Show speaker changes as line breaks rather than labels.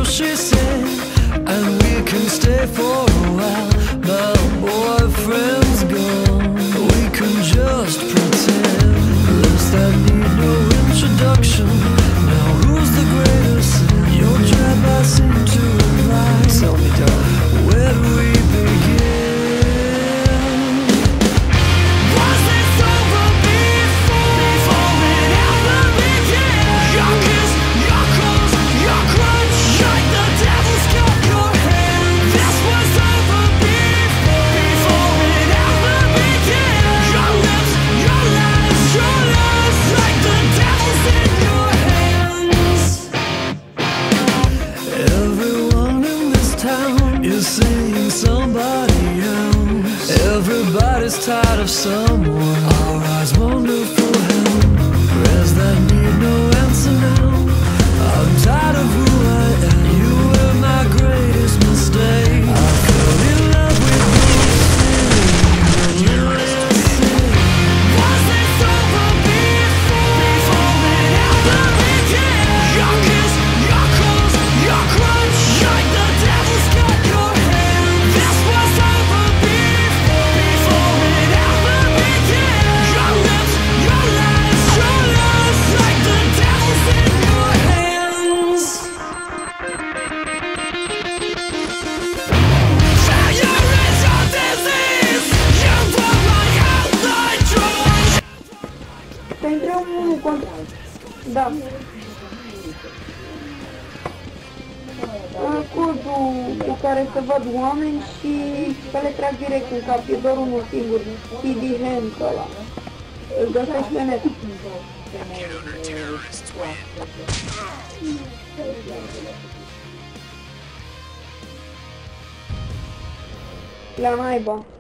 she said, and we can stay for a while. My boyfriend's gone, we can just pretend. List I need no introduction. Now who's the greatest? Your trap I seem to invite. Tell me, darling, where do we begin? Was this over before it ever began? Your kiss, your clothes, your crutch, like the devil's got your hand. This was over before it ever began. Your lips, your lies, like the devil's in your hands. Everyone in this town is seeing somebody else. Everybody's tired of someone. Our eyes wander for help. Prayers that need no answer now. I'm tired of who I am. You were my greatest mistake. I fell in love with you. Was this over before it ever began? Your kiss, your clothes, your crutch, like the devil's got your hand. This was over before it ever began. Your lips, your lies, like the devil's in your hands. Failure is your disease. You broke my heart like drugs.
Să intrăm în Da. Codul cu care să văd oameni și să le trag direct în cap. E doar unul singur. CD Hand ăla. Îl găsești pe net. La naiba.